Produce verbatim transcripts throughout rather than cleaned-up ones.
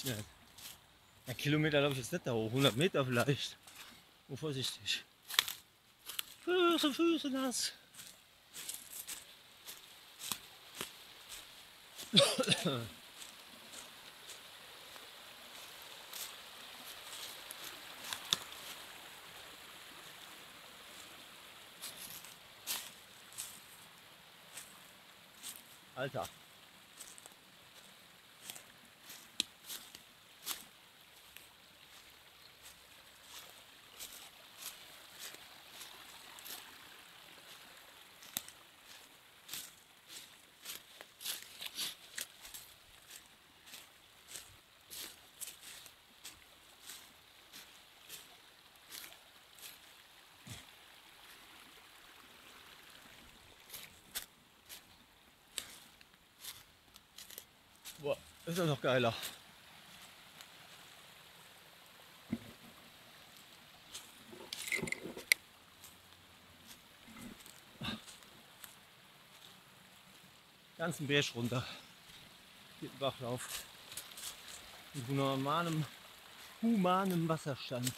nicht. Ein Kilometer laufe ich jetzt nicht da hoch, hundert Meter vielleicht. Oh, vorsichtig. Füße, Füße nass. Alter. Boah, ist ja noch geiler. Ganzen Berg runter. Geht ein Bachlauf. Mit humanem, humanem Wasserstand.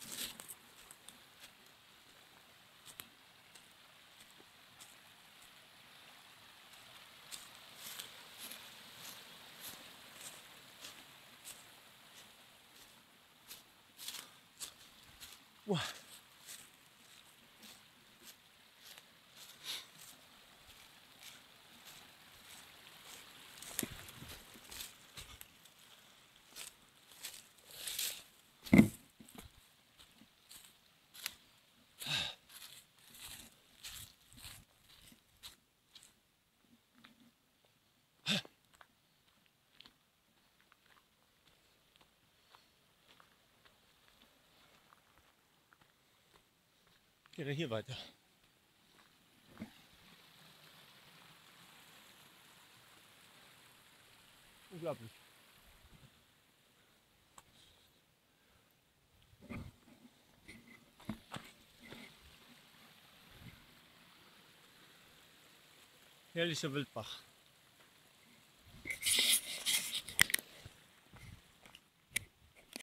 Boah. Geht er hier weiter. Unglaublich. Herrlicher Wildbach.